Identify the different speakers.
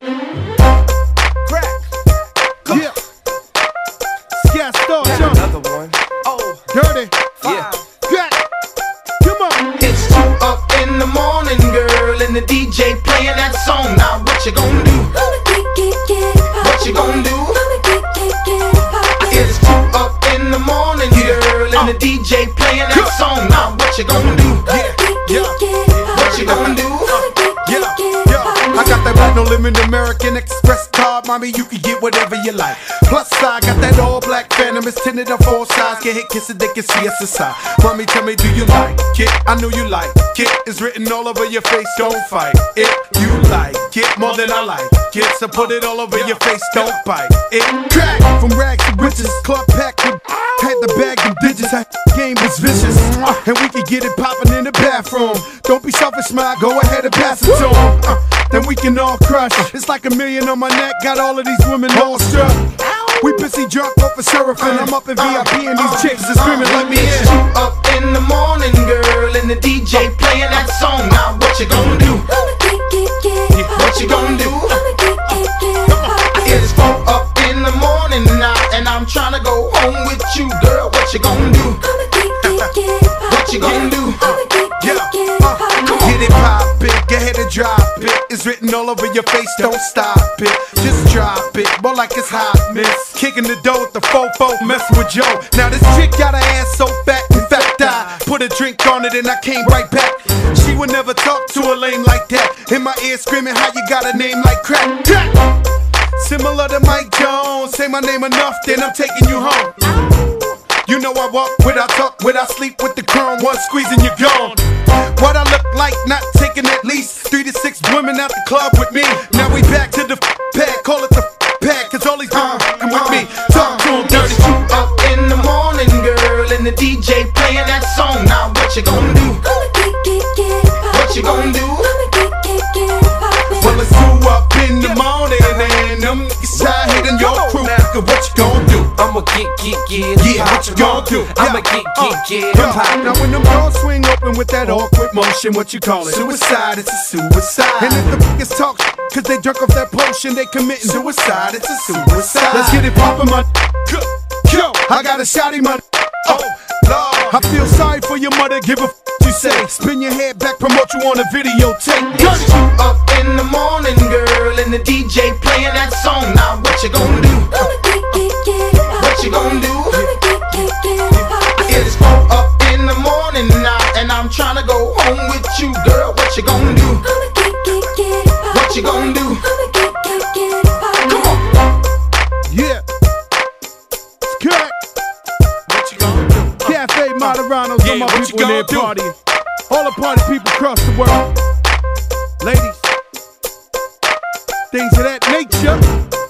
Speaker 1: Crack.
Speaker 2: Yeah. Scat Star,
Speaker 1: Another one. Oh,
Speaker 2: Dirty.
Speaker 1: yeah.
Speaker 2: Crack. Come on.
Speaker 3: It's 2 up in the morning, girl, and the DJ playing that song. Now what you gonna do? What you gonna do? It's 2 up in the morning, girl, and the DJ playing that song. Now what you gonna do? What you gonna do?
Speaker 2: I got that right, no limit American Express card, mommy, you can get whatever you like. Plus I got that all black Phantom, it's tinted on 4 sides. Get hit, kiss it, they can see us inside. Mommy, tell me, do you like it? I know you like it. It's written all over your face, don't fight it. You like it more than I like it, so put it all over your face, don't bite it. Crack from rags to riches, club packed with had the bag and digits. That game was vicious, and we can get it poppin' in the bathroom. Don't be selfish, smile, go ahead and pass it to 'em. Then we can all crush. It's like $1 million on my neck, got all of these women all struck. We busy drunk off of surfing, I'm up in VIP and these chicks are screaming, let me
Speaker 3: It's
Speaker 2: in.
Speaker 3: 2 up in the morning, girl, and the DJ playing that song. Now what you gonna do? What you gonna do? It's 4 up in the morning now, and I'm tryna go home with you, girl. What you gonna do? What you gonna do?
Speaker 2: Get it pop it, go ahead and drop it. It's written all over your face, don't stop it. Just drop it, more like it's hot, miss. Kicking the dough with the fofo, messing with Joe. Now this chick got her ass so fat, in fact I put a drink on it and I came right back. She would never talk to a lame like that. In my ear screaming, how you got a name like crack? Crack! Similar to Mike Jones, say my name enough, then I'm taking you home. You know I walk without talk, without sleep with the chrome, one squeeze and you're gone. What I look like, not taking at least 3 to 6 women out the club with me. Now we back to the pad, call it the pad, cause all these come with me. Talk to 'em dirty.
Speaker 3: It's 2 up in the morning, girl, and the DJ playing that song. Now what you gonna do? What you gonna do?
Speaker 2: Well, it's 2 up in the morning and them niggas out hitting your crew. What you gonna do?
Speaker 1: I'ma get.
Speaker 2: Yeah, what you gonna do?
Speaker 1: I'ma get.
Speaker 2: Now when them doors swing open with that awkward motion, what you call it? Suicide, it's a suicide. And if the niggas talk, cause they drunk off that potion, they committing suicide, it's a suicide. Let's get it poppin', man. Yo, I got a shotty, man. Oh, Lord. I feel sorry for your mother, give a you say. Spin your head back, promote you on a videotape.
Speaker 3: It's 2 up in the morning, girl, and the DJ playing that song. Now what you gonna do? What you gonna do? It's 4 up in the morning now, and I'm tryna go home with you, girl. What you gonna do? What you gonna do? Come on.
Speaker 2: Yeah. It's correct.
Speaker 3: What you gonna do?
Speaker 2: Cafe Moderanos, all my
Speaker 3: what you
Speaker 2: people in there
Speaker 3: gonna do?
Speaker 2: partying. All the party people across the world. Ladies. Things of that nature.